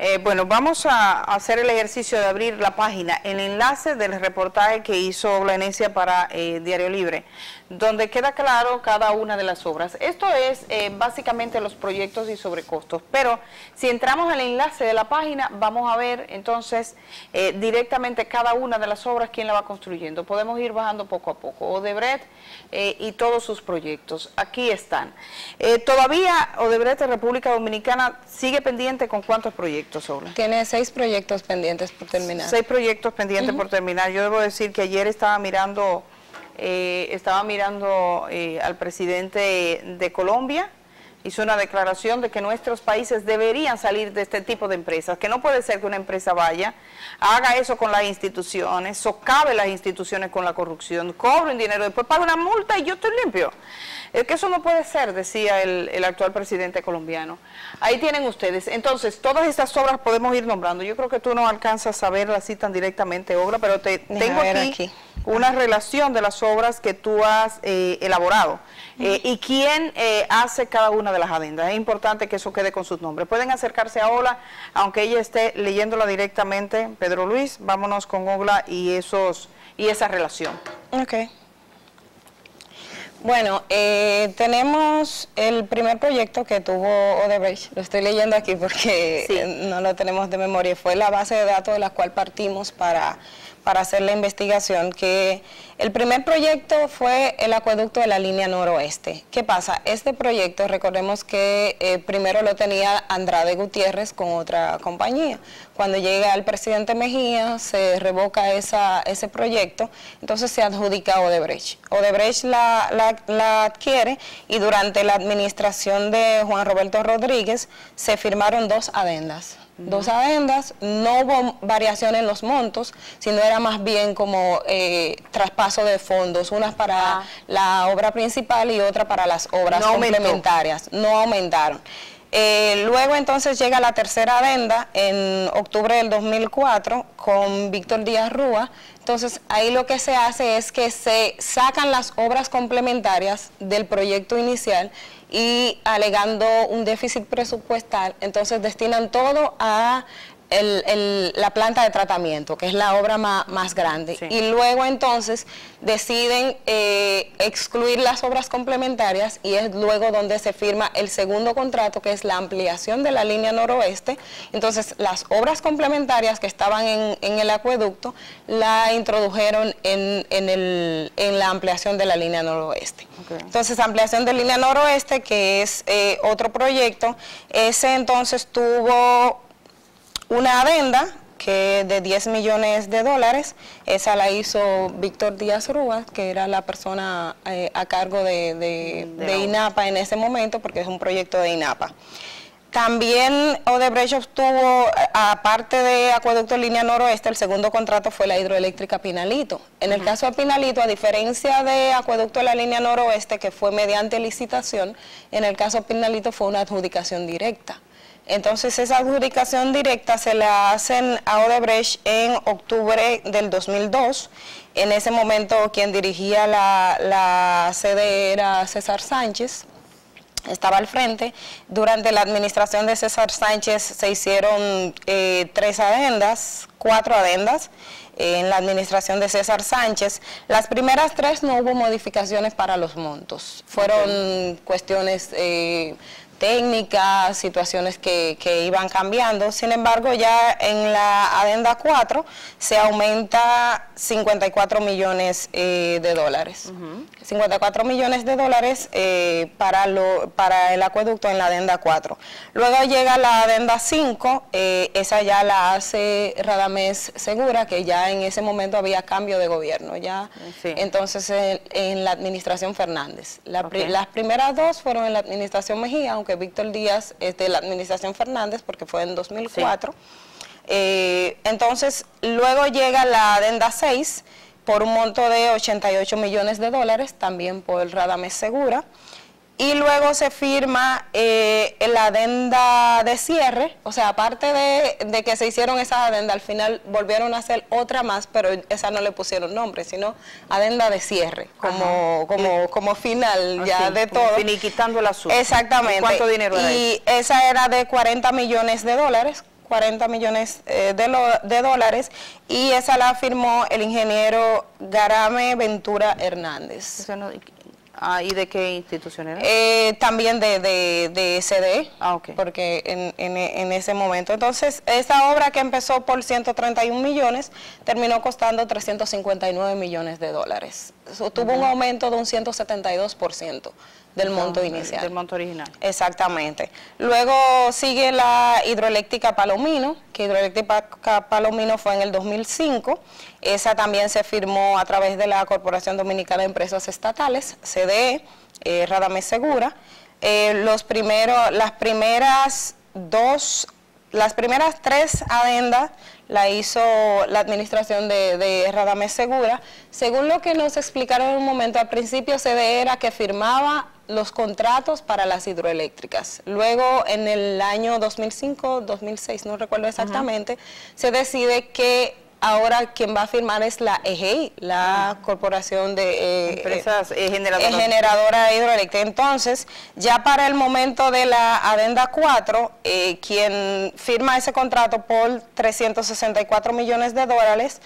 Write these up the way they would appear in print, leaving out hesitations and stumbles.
Bueno, vamos a hacer el ejercicio de abrir la página, el enlace del reportaje que hizo Blanesia para Diario Libre, donde queda claro cada una de las obras. Esto es básicamente los proyectos y sobrecostos, pero si entramos al enlace de la página, vamos a ver entonces directamente cada una de las obras, quién la va construyendo. Podemos ir bajando poco a poco. Odebrecht y todos sus proyectos, aquí están. Todavía Odebrecht de República Dominicana sigue pendiente con ¿cuántos proyectos? Tiene 6 proyectos pendientes por terminar. 6 proyectos pendientes por terminar. Yo debo decir que ayer estaba mirando al presidente de Colombia. Hizo una declaración de que nuestros países deberían salir de este tipo de empresas, que no puede ser que una empresa vaya, haga eso con las instituciones, socave las instituciones con la corrupción, cobre un dinero, después paga una multa y yo estoy limpio. Es que eso no puede ser, decía el actual presidente colombiano. Ahí tienen ustedes. Entonces, todas estas obras podemos ir nombrando. Yo creo que tú no alcanzas a ver así tan directamente obra, pero tengo aquí una relación de las obras que tú has elaborado y quién hace cada una de las adendas. Es importante que eso quede con sus nombres. Pueden acercarse a Ola, aunque ella esté leyéndola directamente. Pedro Luis, vámonos con Ola y esa relación. Ok. Bueno, tenemos el primer proyecto que tuvo Odebrecht, lo estoy leyendo aquí porque no lo tenemos de memoria, fue la base de datos de la cual partimos para hacer la investigación, que el primer proyecto fue el acueducto de la línea noroeste. ¿Qué pasa? Este proyecto, recordemos que primero lo tenía Andrade Gutiérrez con otra compañía. Cuando llega el presidente Mejía, se revoca ese proyecto, entonces se adjudica a Odebrecht. Odebrecht la adquiere y durante la administración de Juan Roberto Rodríguez se firmaron 2 adendas. 2 adendas, no hubo variación en los montos, sino era más bien como traspaso de fondos, unas para la obra principal y otra para las obras complementarias. No aumentaron. Luego entonces llega la tercera adenda en octubre del 2004 con Víctor Díaz Rúa. Entonces ahí lo que se hace es que se sacan las obras complementarias del proyecto inicial y alegando un déficit presupuestal, entonces destinan todo a la planta de tratamiento, que es la obra más grande. Sí. Y luego entonces deciden excluir las obras complementarias y es luego donde se firma el segundo contrato, que es la ampliación de la línea noroeste. Entonces las obras complementarias que estaban en el acueducto la introdujeron en la ampliación de la línea noroeste. Okay. Entonces ampliación de línea noroeste, que es otro proyecto, ese entonces tuvo una adenda que de $10 millones, esa la hizo Víctor Díaz Rúa, que era la persona a cargo de INAPA en ese momento, porque es un proyecto de INAPA. También Odebrecht obtuvo, aparte de Acueducto Línea Noroeste, el segundo contrato fue la hidroeléctrica Pinalito. En el caso de Pinalito, a diferencia de Acueducto de la Línea Noroeste, que fue mediante licitación, en el caso de Pinalito fue una adjudicación directa. Entonces esa adjudicación directa se la hacen a Odebrecht en octubre del 2002. En ese momento quien dirigía la sede era César Sánchez, estaba al frente. Durante la administración de César Sánchez se hicieron 4 adendas. En la administración de César Sánchez, las primeras 3 no hubo modificaciones para los montos, fueron cuestiones técnicas, situaciones que iban cambiando. Sin embargo, ya en la adenda 4 se aumenta $54 millones. 54 millones de dólares para el acueducto en la adenda 4. Luego llega la adenda 5, esa ya la hace Radamés Segura, que ya en ese momento había cambio de gobierno, ya entonces en la administración Fernández. Las primeras 2 fueron en la administración Mejía, aunque Víctor Díaz es de la administración Fernández porque fue en 2004. Entonces luego llega la adenda 6, por un monto de $88 millones, también por Radamés Segura. Y luego se firma la adenda de cierre, o sea, aparte de que se hicieron esas adendas, al final volvieron a hacer otra más, pero esa no le pusieron nombre, sino adenda de cierre, como final ya de todo. Finiquitando el asunto. Exactamente. ¿Y cuánto dinero era eso? Y esa era de $40 millones, 40 millones de dólares, y esa la firmó el ingeniero Garame Ventura Hernández. Eso no, ¿y de qué institución era? También de CDE, Okay. Porque en ese momento. Entonces, esta obra que empezó por 131 millones, terminó costando 359 millones de dólares. Tuvo un aumento de un 172% del monto inicial. Del monto original. Exactamente. Luego sigue la hidroeléctrica Palomino, que hidroeléctrica Palomino fue en el 2005. Esa también se firmó a través de la Corporación Dominicana de Empresas Estatales, CDE, Radamés Segura. Las primeras tres adendas la hizo la administración de Radamés Segura. Según lo que nos explicaron en un momento, al principio CDE era que firmaba los contratos para las hidroeléctricas. Luego, en el año 2005, 2006, no recuerdo exactamente, se decide que ahora quien va a firmar es la EGEI, la Corporación de Empresas Generadoras. Generadora Hidroeléctrica. Entonces, ya para el momento de la adenda 4, quien firma ese contrato por 364 millones de dólares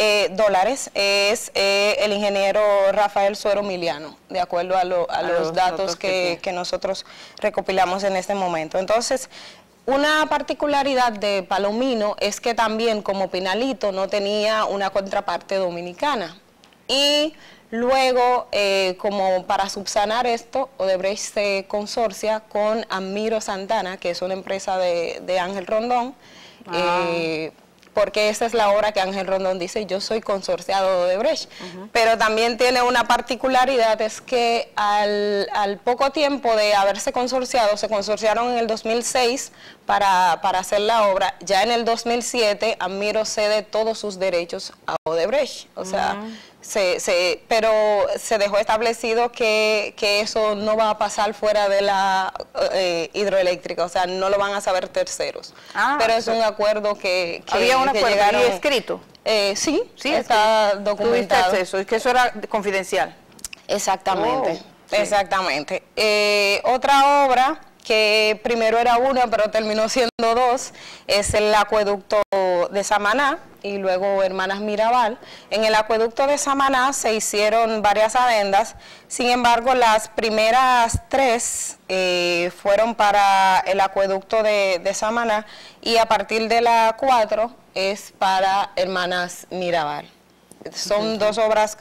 es el ingeniero Rafael Suero Miliano, de acuerdo a los datos que nosotros recopilamos en este momento. Entonces, una particularidad de Palomino es que también, como Pinalito, no tenía una contraparte dominicana. Y luego, como para subsanar esto, Odebrecht se consorcia con Amiro Santana, que es una empresa de Ángel Rondón, porque esa es la obra que Ángel Rondón dice: yo soy consorciado de Odebrecht. Pero también tiene una particularidad, es que al poco tiempo de haberse consorciado, se consorciaron en el 2006 para hacer la obra. Ya en el 2007 Amiro cede todos sus derechos a Odebrecht, o sea, pero se dejó establecido que eso no va a pasar fuera de la hidroeléctrica, o sea, no lo van a saber terceros. Pero es un acuerdo que había un acuerdo llegaron, escrito. Sí, está documentado. ¿Tuviste eso? Es que eso era confidencial. Exactamente, exactamente. Otra obra que primero era una, pero terminó siendo dos, es el acueducto de Samaná y luego Hermanas Mirabal. En el acueducto de Samaná se hicieron varias adendas, sin embargo las primeras tres fueron para el acueducto de Samaná, y a partir de la 4 es para Hermanas Mirabal. Son dos obras,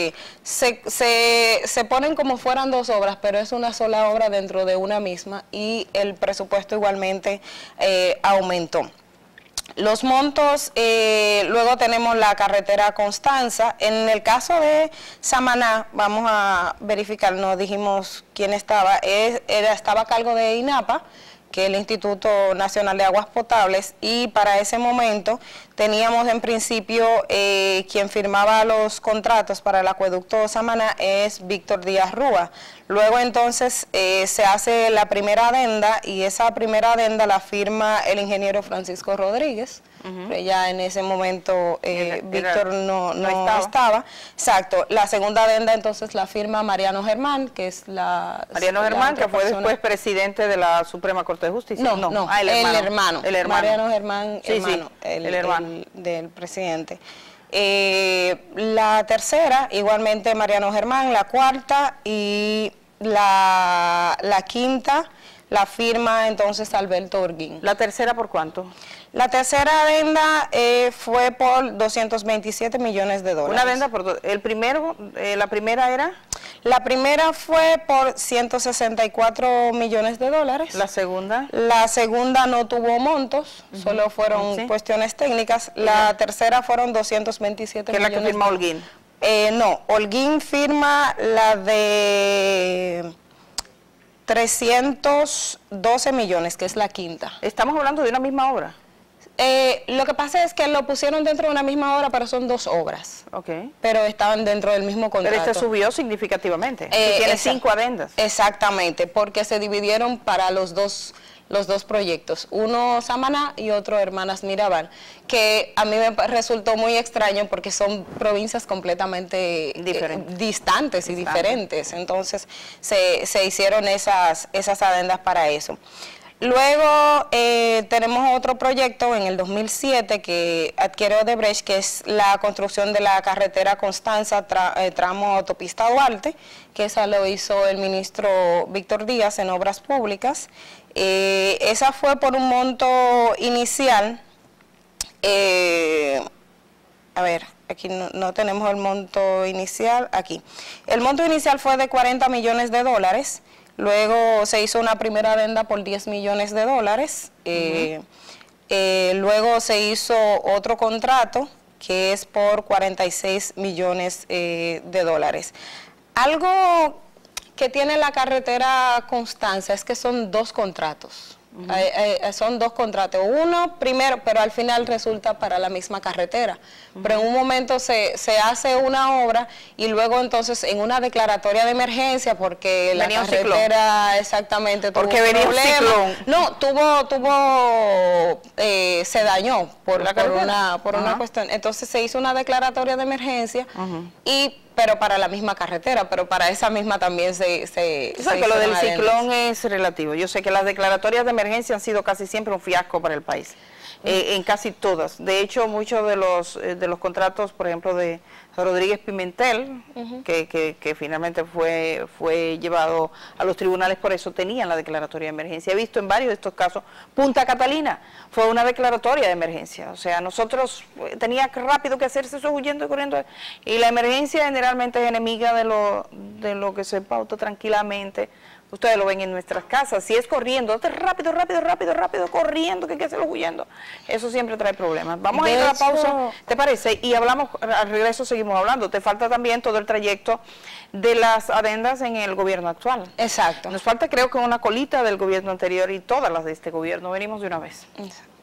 se ponen como fueran dos obras, pero es una sola obra dentro de una misma, y el presupuesto igualmente aumentó. Los montos, luego tenemos la carretera Constanza. En el caso de Samaná, vamos a verificar, no dijimos quién estaba, estaba a cargo de INAPA, que es el Instituto Nacional de Aguas Potables, y para ese momento teníamos en principio quien firmaba los contratos para el acueducto Samaná es Víctor Díaz Rúa. Luego entonces se hace la primera adenda, y esa primera adenda la firma el ingeniero Francisco Rodríguez. Pero ya en ese momento Víctor no estaba. Exacto. La segunda adenda entonces la firma Mariano Germán, que es Mariano Germán, que fue después presidente de la Suprema Corte de Justicia. No, el hermano. Mariano Germán, el hermano del presidente. La tercera, igualmente Mariano Germán. La cuarta y la quinta la firma entonces Alberto Orguín. ¿La tercera por cuánto? La tercera adenda fue por 227 millones de dólares. Una adenda por la primera era. La primera fue por 164 millones de dólares. ¿La segunda? La segunda no tuvo montos, solo fueron cuestiones técnicas. La tercera fueron 227 millones. ¿Qué es la que firma Holguín? No, Holguín firma la de 312 millones, que es la quinta. Estamos hablando de una misma obra. Lo que pasa es que lo pusieron dentro de una misma obra, pero son dos obras. Pero estaban dentro del mismo contrato. Pero este subió significativamente. Tiene 5 adendas. Exactamente, porque se dividieron para los dos proyectos, uno Samaná y otro Hermanas Mirabal, que a mí me resultó muy extraño porque son provincias completamente distantes y diferentes. Entonces se hicieron esas adendas para eso. Luego tenemos otro proyecto en el 2007 que adquiere Odebrecht, que es la construcción de la carretera Constanza, tramo autopista Duarte, que esa lo hizo el ministro Víctor Díaz en Obras Públicas. Esa fue por un monto inicial, a ver, aquí no tenemos el monto inicial, aquí. El monto inicial fue de 40 millones de dólares. Luego se hizo una primera adenda por 10 millones de dólares. Luego se hizo otro contrato que es por 46 millones de dólares. Algo que tiene la carretera Constanza es que son dos contratos. Son dos contratos, uno primero, pero al final resulta para la misma carretera, pero en un momento se hace una obra y luego entonces en una declaratoria de emergencia porque la carretera exactamente tuvo problemas, se dañó por una cuestión, entonces se hizo una declaratoria de emergencia pero para la misma carretera, pero para esa misma también se o sea, que lo del ciclón es relativo. Yo sé que las declaratorias de emergencia han sido casi siempre un fiasco para el país, en casi todas. De hecho, muchos de los contratos, por ejemplo, de Rodríguez Pimentel, que finalmente fue llevado a los tribunales por eso, tenían la declaratoria de emergencia. He visto en varios de estos casos, Punta Catalina fue una declaratoria de emergencia, o sea, nosotros tenía rápido que hacerse eso huyendo y corriendo, y la emergencia generalmente es enemiga de lo que se pauta tranquilamente. Ustedes lo ven en nuestras casas, si es corriendo, rápido, corriendo, que hay que hacerlo huyendo. Eso siempre trae problemas. Vamos a ir a la pausa, ¿te parece? Y hablamos, al regreso seguimos hablando. Te falta también todo el trayecto de las adendas en el gobierno actual. Exacto. Nos falta creo que una colita del gobierno anterior y todas las de este gobierno. Venimos de una vez. Exacto.